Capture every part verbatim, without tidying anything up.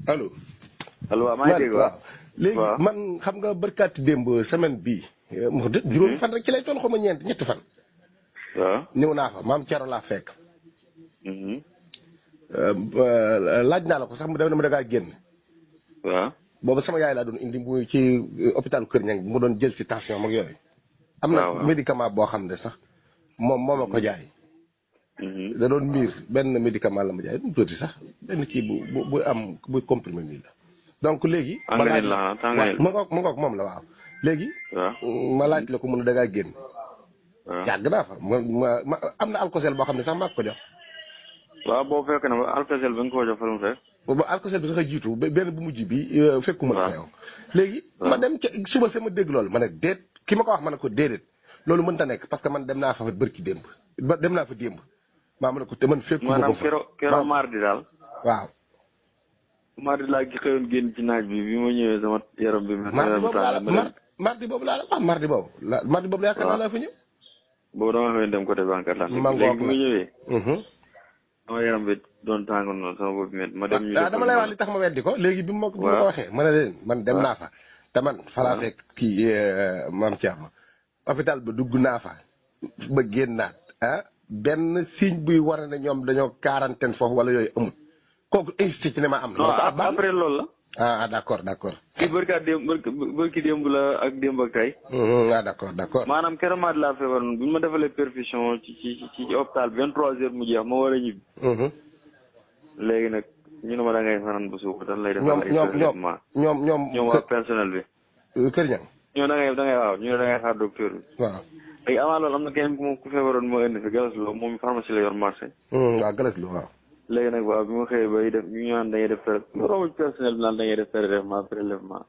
allo. allo waaw maa ngi dégg waaw léegi man xam nga barkaati démb semaine bii. moo dë juróomi fan rek ci lay toll xaw ma ñeent ñetti fan. waaw ñëw naa fa maam Thierno laa fekk. laaj naa la ko sax mu dem na ma dangaa génn. waaw boobu sama yaay laa doon indi muy ci hôpital Kër Ñang mu doon jël si tension mag yooyu. am na médicament boo xam ne sax moom moo ma ko jaay. da doon miir benn médicament la ma jaay du tuuti sax benn kii bu bu bu am bu comprimé nii la. donc léegi. ma laaj la ma ngoog ma ngoog moom la waaw. léegi. ma laaj la ko mun a dangaa génn. waaw yàgg naa fa ma ma am na alcosel boo xam ne sax maa ko jox. waaw boo fekk na alcosel ba nga ko jox fa mu fekk. boobu alcosel bi sax a jiitu benn bu mujj bi fekkuma la fa yow. léegi ma dem ca suba sama dégg loolu ma ne déet ki ma ko wax ma ne ko déedéet loolu mënta nekk parce que man dem naa fa bërki démb ba dem naa fa démb. maa ma ne ko te man fekkuma ko fa maanaam keroog keroog mardi daal. waaw. mardi laa gi xëyoon génn ci naaj bi bi ma ñëwee sama yaram bi. mardi boobu laa la mardi boobu laa la wax mardi boobu. la mardi boobu yaakaar naa laa fa ñëw. boobu dama xëyoon dem côté banque Atlantique. ma léegi bi ma ñëwee. sama yaram bi doon tàngoor noonu sama bopp bi ma dem ñu def dama lay wax li tax ma weddi ko léegi bi ma ko waxee ma ne leen man dem naa fa. te man fa laa fekk kii maam Thierno. hôpital ba dugg naa fa ba génnaat ah. benn signe buy war ne ñoom dañoo quarantaine foofu wala yooyu amul kooku insisté ci ne ma am. non après loolu la. ah d' accord d' accord. kii barka démb barki démb la ak démb ak tey. ah d' accord d' accord. maanaam keroog maa di laa feebar noonu bu ñu ma defalee perfusion ci ci ci ci hôpital vingt trois heures mu jeex ma war a ñibbi. léegi nag ñu ne ma da ngay fanaan bu suuf dañ lay defal ay traitement ñoom ñoom ñoom waa personnel bi. Kër Ñang. ñoo da ngay da ngay waaw ñu ne da ngay xaar docteur bi. waaw. léegi avant loolu am na kenn ku moom ku feebaroon moo indi fi galas loo moom pharmacie la yor marché. waaw galas loo waaw. léegi nag waaw bi ma xëyee bay def ñu ñaan dañuy def prélèvement romb personnel bi naan dañuy def prélèvement prélèvement.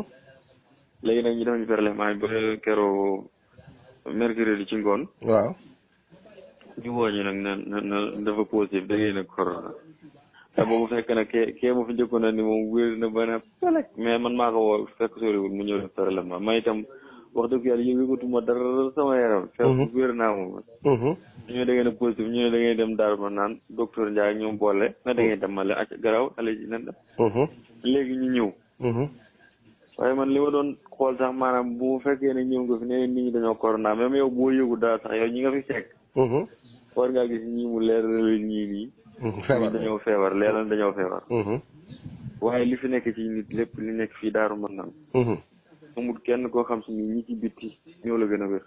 léegi nag ñu def ñu prélèvement ba keroog mercredi ci ngoon. waaw. ñu woo ñu nag ne ne dafa positif da ngay nag corona. te boobu fekk na kee kee ma fi njëkkoon na ni moom wér na ba ne pelek mais man maa ko woo fekk soriwul mu ñëw def prélèvement may itam. wax dëgg yàlla yëngatuma dara sama yaram. fekk wér naa moom. ñu ne da ngeen a positif ñu ne da ngeen dem daal ma naan docteur Ndiaye ñoom boole na da ngeen dem ma leen acc garaw ale ji nen léegi ñu ñëw. waaye man li ma doon xool sax maanaam bu fekkee ne ñëw nga fi nee nit ñi dañoo corona même yow boo yëgu daal sax yow ñi nga fi fekk. war ngaa gis ñii mu leer ñii nii. feebar dañoo feebar leeral dañoo feebar. waaye li fi nekk ci nit lépp li nekk fii daaru mën naan. amul kenn koo xam si ni ñi ci bitti ñoo la gën a wér.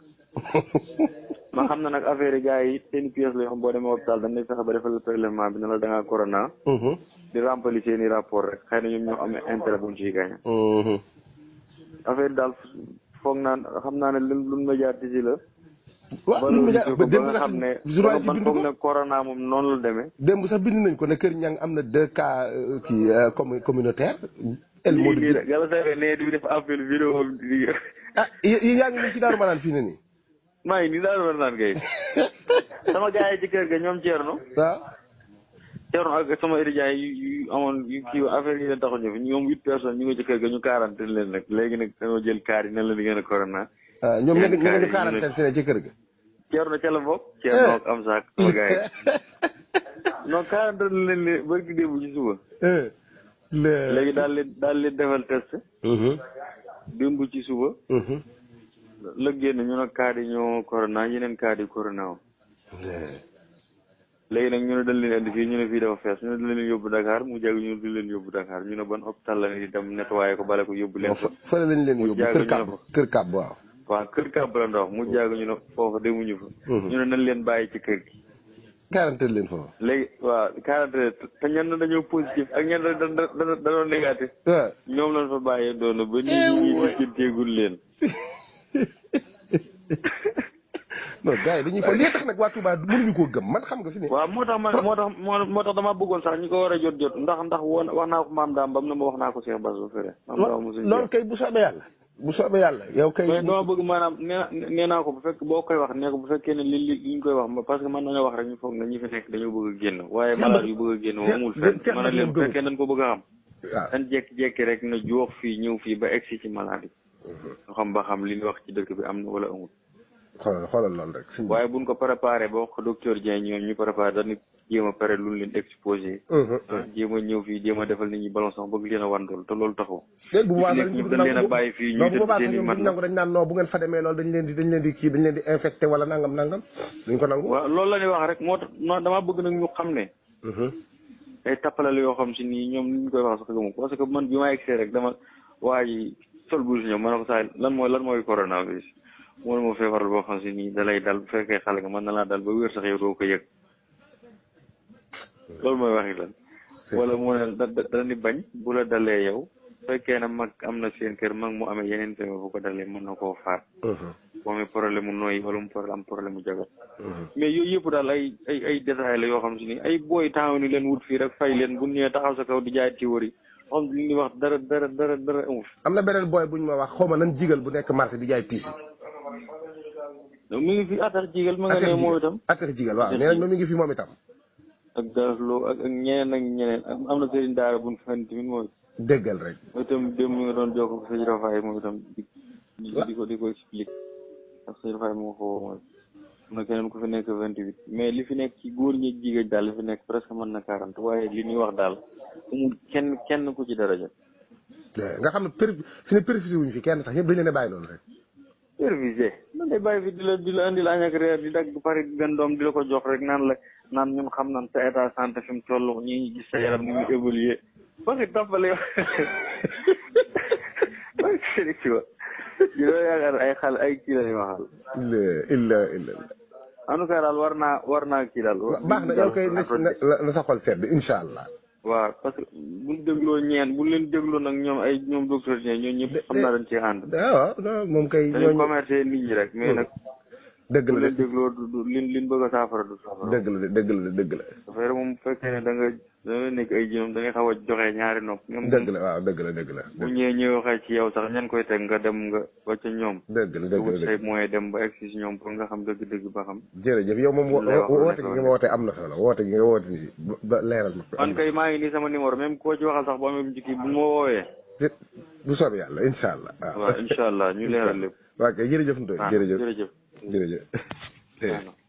ma xam na nag affaire yi gars yi seen i pièces la yoo xam boo demee hôpital dañ lay fexe ba defal prélèvement bi ne la da ngaa corona. di remplir seen i rapport rek xëy na ñoom ñoo amee intérêt bu ñu ciy gagné. affaire yi daal foog naan xam naa ne lu lu médiatisé la. waaw lu médiatisé ba démb sax ne man foog ne corona moom noonu la demee. démb sax bind nañ ko ne Kër Ñang am na deux cas kii communautaire. el moo di rek yàlla saa ne di def appel vidéo di. ah yi yaa ngi nii ci Daaru Manaan fii ne nii. maa ngi nii Daaru Manaan kay. sama gars yi ci kër ga ñoom Thierno. waaw. Thierno ak sama étudiants yi yu amoon yu kii affaire yi leen taxaw ñu fi ñoom huit personnes ñu ngi ci kër ga ñu quarantaine leen nag léegi nag dañoo jël kaar yi nan la di gën a corona. ah ñoom ñu ngi ñu quarantaine si ne ci kër ga. Thierno ca la bokk. Thierno ak am saak sama gars yi. non quarantaine leen ne barki démb ci suba. léegi daal leen daal leen defal test. démb ci suba. la génn ñu ne cas yi ñoo corona yeneen cas yi corona woon. léegi nag ñu ne dañ leen indi fii ñu ne fii dafa fees ñu ne dañ leen yóbbu Dakar mu jàgg ñu ne dañ leen yóbbu Dakar ñu ne ban hôpital la ni dem nettoyé ko bale ko yóbbu leen fa. fële lañ leen yóbbu kër kàbb kër kàbb waaw. waaw kër kàbb la ndox mu jàgg ñu ne foofa demuñu fa. ñu ne nañ leen bàyyi ci kër gi. quarantaine leen foofu. léegi waaw quarantaine te ñenn dañoo positif ak ñenn da da dañoo négatif. waaw ñoom lañ fa bàyyee doon ba nit ñi di jënteegul leen. non gars yi dañuy fa lii tax nag waa Touba mënuñu koo gëm man xam nga fi ne. waaw moo tax man moo tax moo tax damaa bëggoon sax ñu ko war a jot jot ndax ndax woon wax naa ko maam daam bam na ma wax naa ko Cheikh Bass ba fële. loolu kay bu soobee yàlla. bu soobee yàlla yow kay. mais dama bëgg maanaam nee nee naa ko bu fekk boo koy wax nee ko bu fekkee ne li li li ñu koy wax parce que man nañoo wax rek ñu foog ne ñi fi nekk dañoo bëgg a génn. waaye malade yu bëgg a génn moom amul fenn. man leen bu fekkee dañ ko bëgg a xam. waaw dañ jékki-jékki rek na joox fii ñëw fii ba egsi ci malade yi. ñu xam ba xam li ñu wax ci dëkk bi am na wala amul. xoolal xoolal loolu rek. waaye buñ ko préparé ba wax ko docteur Dieng ñoom ñu préparé dañu jéem a pare lu leen exposé. jéem a ñëw fii jéem a defal nit ñi ballon sax bëgg leen a wandool te loolu taxaw. dégg bu boobaa sax ñu dañ leen a bàyyi fii ñu bu boobaa sax ñoom duñ nangu dañ naan non bu ngeen fa demee loolu dañ leen di dañ leen di kii dañ leen di infecté wala nangam nangam duñ ko nangu. waaw loolu la ñuy wax rek moo tax non damaa bëgg nag ñu xam ne. ay tappalal yoo xam si nii ñoom ni ñu koy wax sax gëmu parce que man bi ma egsee rek dama waa ji sol bu si ñoom ma ne ko saa lan mooy lan mooy coronavirus moo ne ma feebaral boo xam si nii da lay dal bu fekkee xale nga mën na laa dal ba wér sax yow doo ko yëg loolu mooy waxi lan wala mu ne da da ni bañ bu la dalee yow fekkee na mag am na seen kër mag mu amee yeneen feebar bu ko dalee mën na koo faat boo amee problème mu nooyi wala mu problème am problème mu jagat mais yooyu yëpp daal ay ay ay détails la yoo xam si ni ay booy taxaw ni leen wut fii rek fay leen bu ñëwee taxaw sa kaw di jaay théorie xam li ñuy wax dara dara dara dara amul am na beneen booy buñ ma wax xaw ma nan jigal bu nekk marché di jaay piis mi ngi fi attax jigal ma nga ne moom itam attax jigal waaw nee nañ ma mi ngi fi moom itam ak darafloo ak ak ñeneen ak ñeneen am na sëriñ daara buñ fen tamit mooy déggal rek mooy itam démb mi nga doon jokko ko sëñ Rafaay moom itam di di ko di ko explique ak sëñ Rafaay moo ko mooy am na keneen ku fi nekk vingt-huit mais li fi nekk ci góor ñi jigéen daal li fi nekk presque mën na quarante waaye li ñuy wax daal amul kenn kenn ku ci daraja nga xam ne per fi ne perfusé wuñu fi kenn sax ñëpp dañ leen a bàyyi noonu rek perfusé man day bàyyi fi di la di la indi la añ ak reer di dagg pare benn doom di la ko jox rek naan la naan ñun xam nañ sa état santé fi mu toll ñi ngi gis sa yaram ni muy évoluer ba nga tàmbale ba sëri ci wa di loo yaakaar ay xale ay kii la ñuy waxal illa illa en tout cas daal war naa war naa kii daal baax na yow kay na sa xol sedd incha allah waaw parce que buñ dégloo ñeen buñ leen dégloo nag ñoom ay ñoom docteur ñeen ñoom ñëpp xam naa dañ ci ànd waaw moom kay dañu commercé nit ñi rek mais nag dëgg la bu leen dégloo du lin liñ bëgg a saafara du saafara dëgg la dëgg la dëgg la dafay rek moom fekkee ne da nga da nga nekk ay jinom da ngay xaw a joxe ñaari nopp ñoom dëgg la waaw dëgg la dëgg la bu ñëwee ñëw waxee ci yow sax ñan koy teg nga dem nga ba ca ñoom dëgg la dëgg la say moyen dem ba egsi si ñoom pour nga xam dëgg-dëgg ba xam jërëjëf yow moom woote gi nga ma woote am na solo woote gi nga woote ni ba leeral ma man kay maa ngi nii sama numéro même koo ci waxal sax bu amee njëkk bu ma woowee bu soobee yàlla incha allah waaw incha allah ñu leeral lépp waaw kay jërëjëf Ndoye jërëjëf jërëjëf jërëjëf